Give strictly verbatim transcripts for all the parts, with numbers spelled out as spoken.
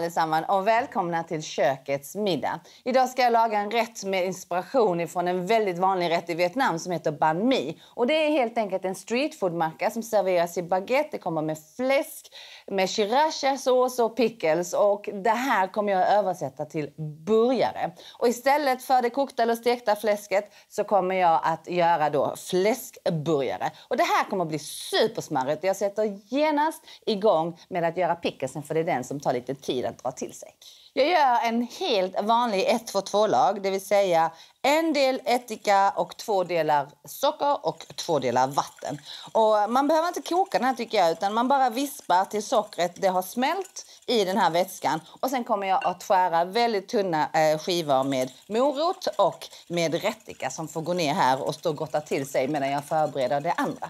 allesammans och välkomna till kökets middag. Idag ska jag laga en rätt med inspiration från en väldigt vanlig rätt i Vietnam som heter banh mi. Och det är helt enkelt en streetfoodmacka som serveras i baguette. Det kommer med fläsk, med sriracha-sås och pickles. Och det här kommer jag översätta till burgare. Och istället för det kokta eller stekta fläsket så kommer jag att göra då fläskburgare. Och det här kommer att bli supersmarrigt. Jag sätter genast igång med att göra pickelsen, för det är den som tar lite tid att dra till sig. Jag gör en helt vanlig ett två två-lag, det vill säga en del ättika och två delar socker och två delar vatten. Och man behöver inte koka den här tycker jag, utan man bara vispar till sockret det har smält i den här vätskan. Och sen kommer jag att skära väldigt tunna eh, skivor med morot och med rättika som får gå ner här och stå och gotta till sig medan jag förbereder det andra.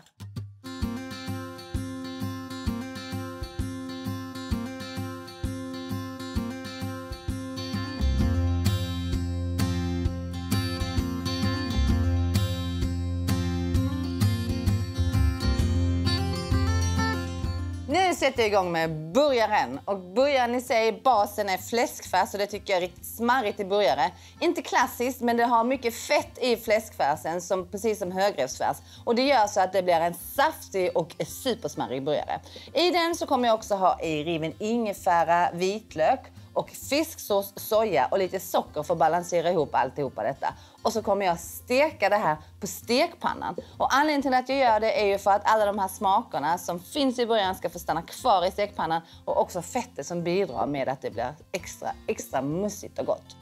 Nu sätter jag igång med burgaren. Och burgaren i sig, basen är fläskfärs och det tycker jag är riktigt smarrigt i burgare. Inte klassiskt, men det har mycket fett i fläskfärsen, som, precis som högrevsfärs. Och det gör så att det blir en saftig och supersmarrig burgare. I den så kommer jag också ha i riven ingefära, vitlök och fisksås, soja och lite socker för att balansera ihop alltihopa detta. Och så kommer jag steka det här på stekpannan. Och anledningen till att jag gör det är ju för att alla de här smakerna som finns i början ska få stanna kvar i stekpannan. Och också fettet som bidrar med att det blir extra, extra mussigt och gott.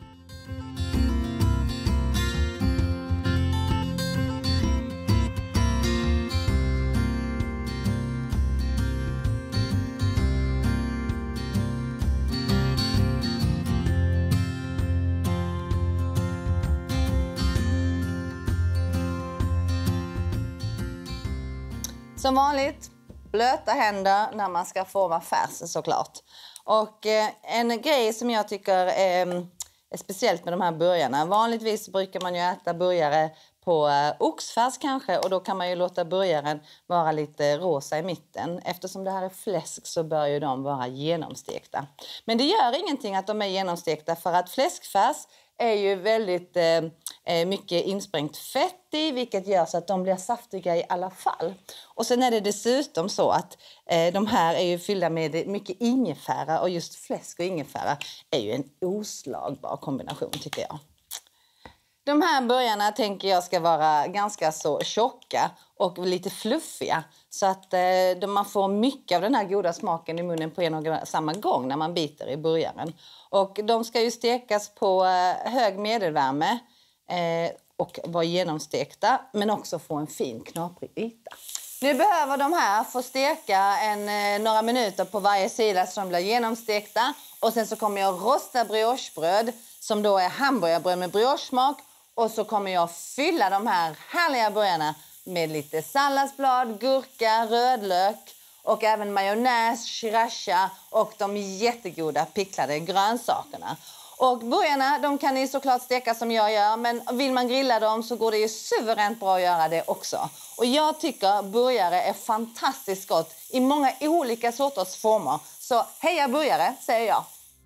Som vanligt, blöta händer när man ska forma färsen såklart. Och eh, en grej som jag tycker är, är speciellt med de här burgarna. Vanligtvis brukar man ju äta burgare på eh, oxfärs kanske. Och då kan man ju låta burgaren vara lite rosa i mitten. Eftersom det här är fläsk så bör ju de vara genomstekta. Men det gör ingenting att de är genomstekta, för att fläskfärs är ju väldigt eh, mycket insprängt fett i, vilket gör så att de blir saftiga i alla fall. Och sen är det dessutom så att eh, de här är ju fyllda med mycket ingefära, och just fläsk och ingefära är ju en oslagbar kombination tycker jag. De här burgarna tänker jag ska vara ganska så tjocka och lite fluffiga. Så att eh, man får mycket av den här goda smaken i munnen på en och samma gång när man biter i burgaren. Och de ska ju stekas på eh, hög medelvärme eh, och vara genomstekta, men också få en fin knaprig yta. Nu behöver de här få steka en, eh, några minuter på varje sida så de blir genomstekta. Och sen så kommer jag rosta briochebröd som då är hamburgerbröd med briochesmak. Och så kommer jag fylla de här härliga burgarna med lite salladsblad, gurka, rödlök och även majonnäs, sriracha och de jättegoda picklade grönsakerna. Och burgarna, de kan ni såklart steka som jag gör, men vill man grilla dem så går det ju suveränt bra att göra det också. Och jag tycker burgare är fantastiskt gott i många olika sorters former. Så heja burgare, säger jag.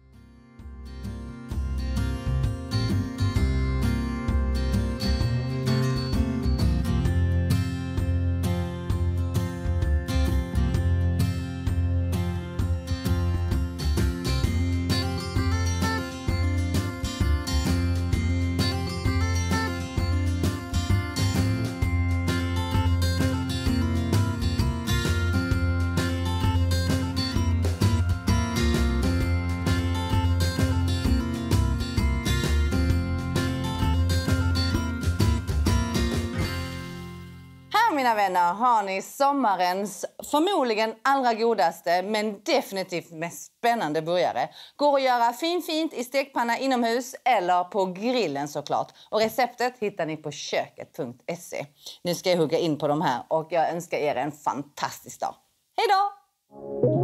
Mina vänner, har ni sommarens förmodligen allra godaste men definitivt mest spännande burgare. Går att göra fin fint i stekpanna inomhus eller på grillen såklart. Och receptet hittar ni på köket punkt se. Nu ska jag hugga in på de här och jag önskar er en fantastisk dag. Hej då!